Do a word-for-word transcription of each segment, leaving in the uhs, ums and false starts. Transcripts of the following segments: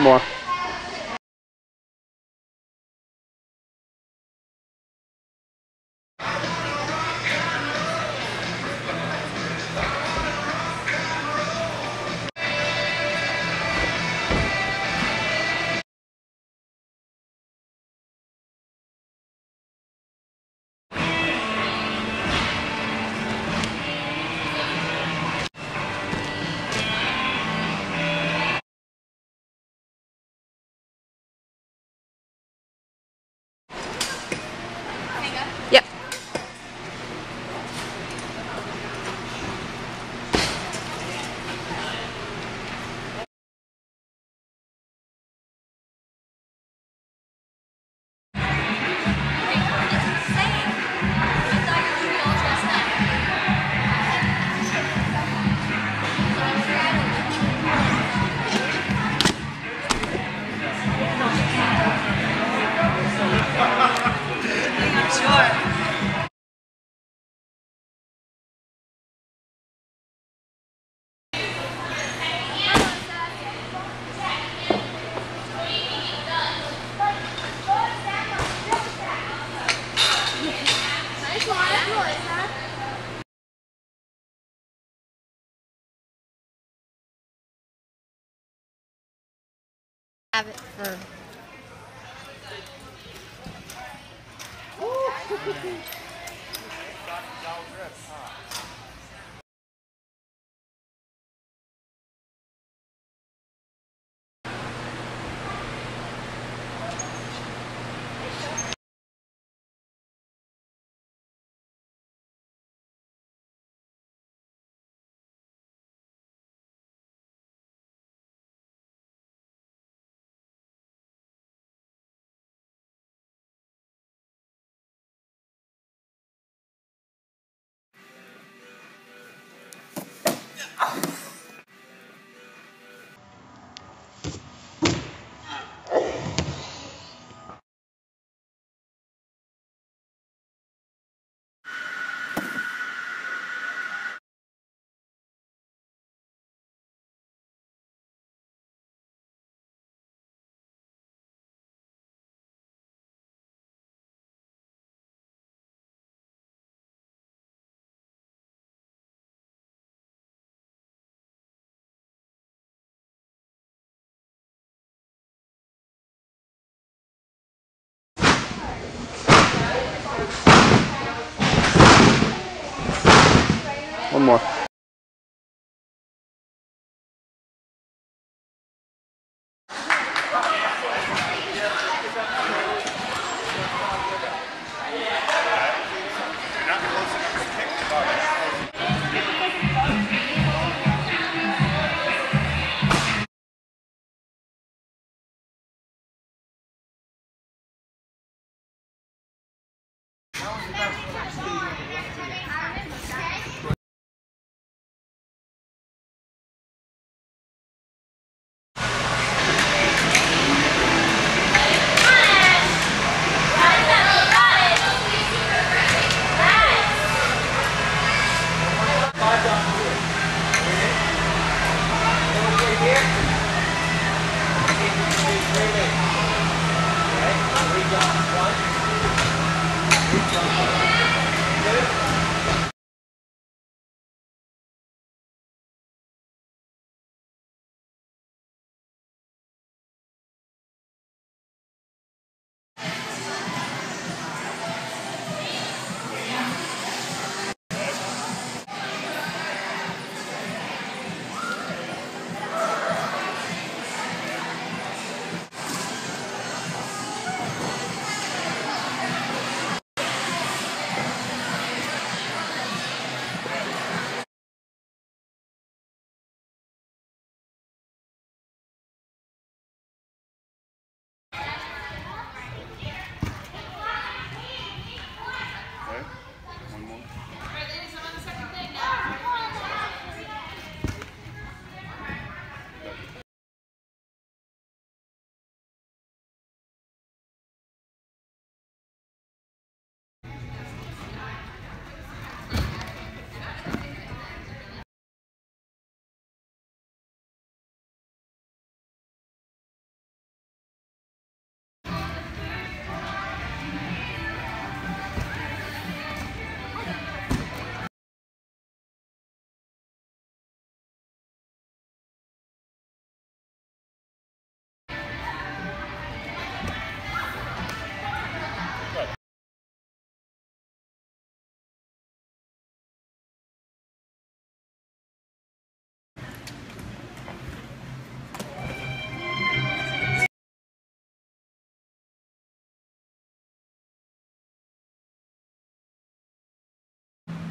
more. Yep. Have it for. One more.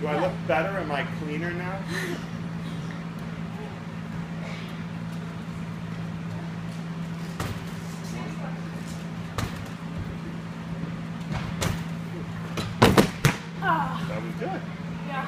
Do I look better? Am I cleaner now? That was good. Yeah.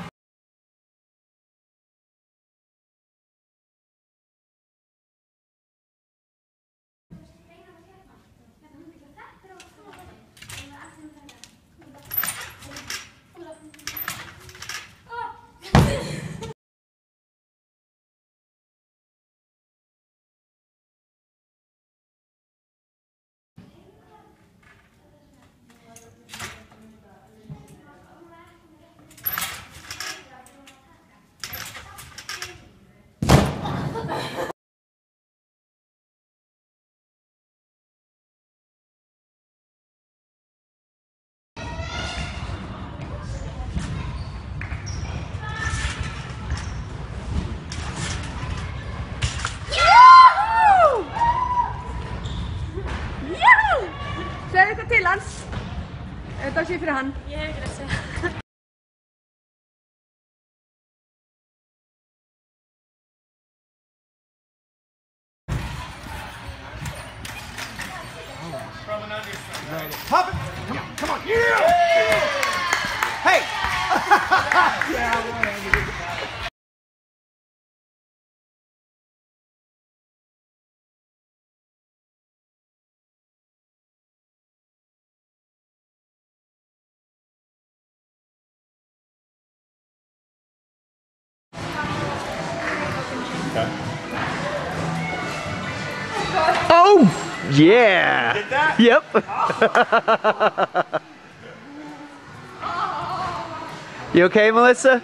Segðu eitthvað til hans. Þetta sé fyrir hann. Ég hef ekki að segja. Pop it! Come on, come on! Yeah! Hey! Yeah, Okay. Oh! Yeah! Did that? Yep. You okay, Melissa?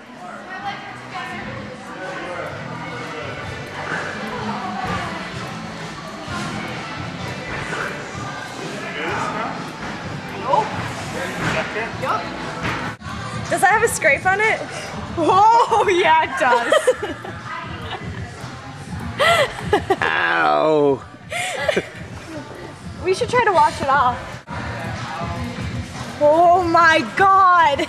Does that have a scrape on it? Oh, yeah, it does. Ow! We should try to wash it off. Oh my god!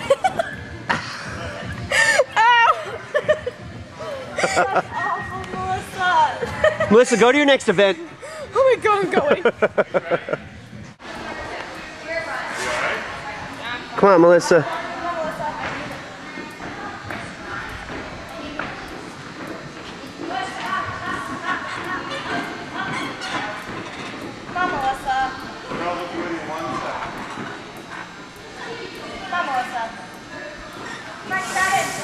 Ow! That's awful, Melissa. Melissa, go to your next event. Oh my god, I'm going. Come on, Melissa. Come on, Melissa. Come on, Melissa. Come on, got it.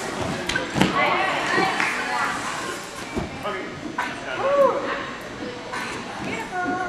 Woo. Beautiful.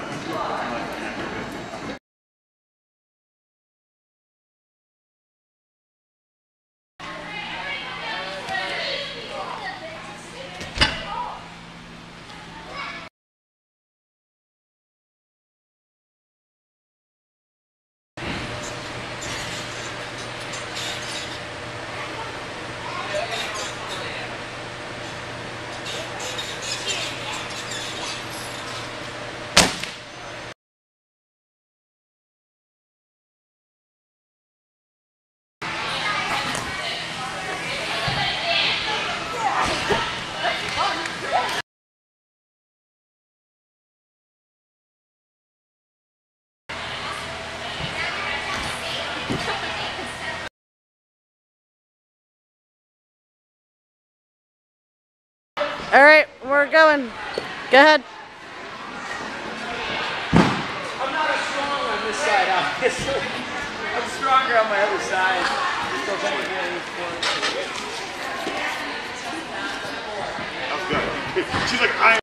All right, we're going. Go ahead. I'm not as strong on this side, obviously. I'm stronger on my other side. That was good. She's like, I